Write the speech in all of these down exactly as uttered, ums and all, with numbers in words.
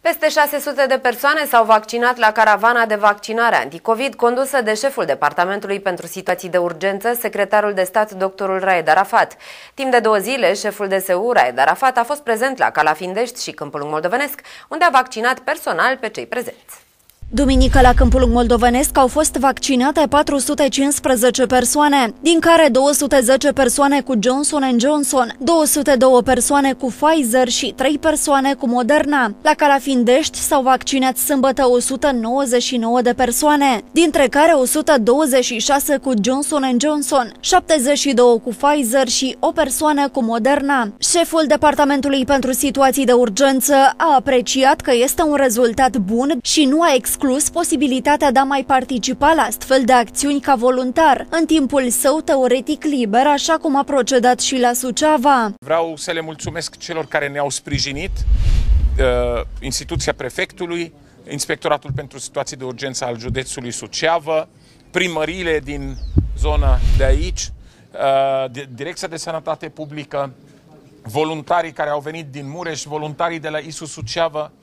Peste șase sute de persoane s-au vaccinat la caravana de vaccinare anticovid condusă de șeful Departamentului pentru Situații de Urgență, secretarul de stat doctorul Raed Arafat. Timp de două zile, șeful D S U Raed Arafat a fost prezent la Calafindești și Câmpul Lung Moldovenesc, unde a vaccinat personal pe cei prezenți. Duminică la Câmpul Lung Moldovenesc au fost vaccinate patru sute cincisprezece persoane, din care două sute zece persoane cu Johnson and Johnson, două sute doi persoane cu Pfizer și trei persoane cu Moderna. La Calafindești s-au vaccinat sâmbătă o sută nouăzeci și nouă de persoane, dintre care o sută douăzeci și șase cu Johnson and Johnson, șaptezeci și doi cu Pfizer și o persoană cu Moderna. Șeful Departamentului pentru Situații de Urgență a apreciat că este un rezultat bun și nu a exclus exclus posibilitatea de a mai participa la astfel de acțiuni ca voluntar, în timpul său teoretic liber, așa cum a procedat și la Suceava. Vreau să le mulțumesc celor care ne-au sprijinit, instituția prefectului, Inspectoratul pentru Situații de Urgență al județului Suceava, primăriile din zona de aici, Direcția de Sănătate Publică, voluntarii care au venit din Mureș, voluntarii de la I S U Suceava,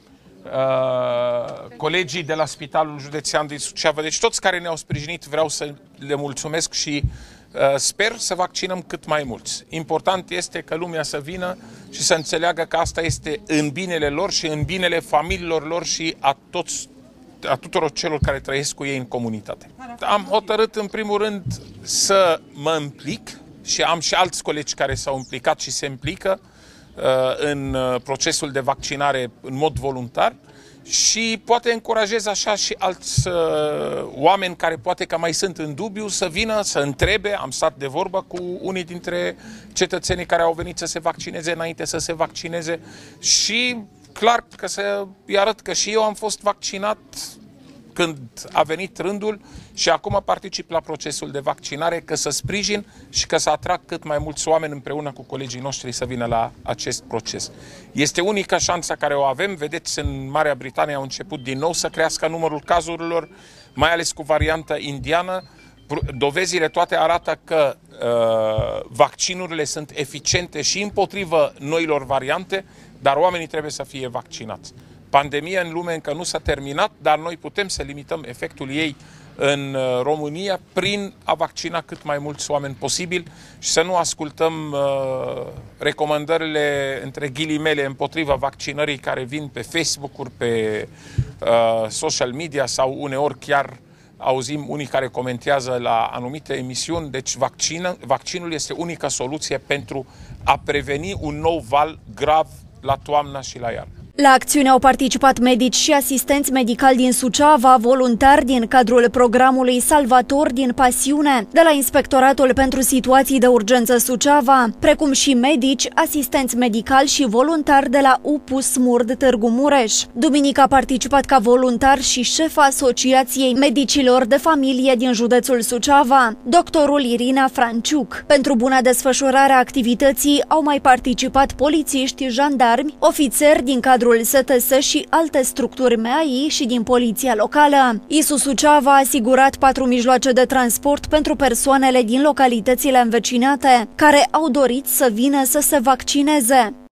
Uh, colegii de la Spitalul Județean din Suceava, deci toți care ne-au sprijinit, vreau să le mulțumesc și uh, sper să vaccinăm cât mai mulți. Important este că lumea să vină și să înțeleagă că asta este în binele lor și în binele familiilor lor și a, toți, a tuturor celor care trăiesc cu ei în comunitate. Am hotărât în primul rând să mă implic și am și alți colegi care s-au implicat și se implică în procesul de vaccinare în mod voluntar și poate încurajez așa și alți uh, oameni care poate că mai sunt în dubiu să vină, să întrebe. Am stat de vorbă cu unii dintre cetățenii care au venit să se vaccineze înainte să se vaccineze și clar că să-i arăt că și eu am fost vaccinat când a venit rândul și acum particip la procesul de vaccinare, că să sprijin și că să atrag cât mai mulți oameni împreună cu colegii noștri să vină la acest proces. Este unica șansă care o avem. Vedeți, în Marea Britanie au început din nou să crească numărul cazurilor, mai ales cu varianta indiană. Dovezile toate arată că uh, vaccinurile sunt eficiente și împotrivă noilor variante, dar oamenii trebuie să fie vaccinați. Pandemia în lume încă nu s-a terminat, dar noi putem să limităm efectul ei în România prin a vaccina cât mai mulți oameni posibil și să nu ascultăm uh, recomandările între ghilimele împotriva vaccinării care vin pe Facebook-uri, pe uh, social media sau uneori chiar auzim unii care comentează la anumite emisiuni. Deci vaccină, vaccinul este unica soluție pentru a preveni un nou val grav la toamnă și la iarnă. La acțiune au participat medici și asistenți medicali din Suceava, voluntari din cadrul programului Salvator din Pasiune, de la Inspectoratul pentru Situații de Urgență Suceava, precum și medici, asistenți medicali și voluntari de la U P U Smurd Târgu Mureș. Duminică a participat ca voluntar și șefa Asociației Medicilor de Familie din județul Suceava, doctorul Irina Franciuc. Pentru buna desfășurare a activității au mai participat polițiști, jandarmi, ofițeri din cadrul S T S și alte structuri M A I și din poliția locală. I S U Suceava a asigurat patru mijloace de transport pentru persoanele din localitățile învecinate care au dorit să vină să se vaccineze.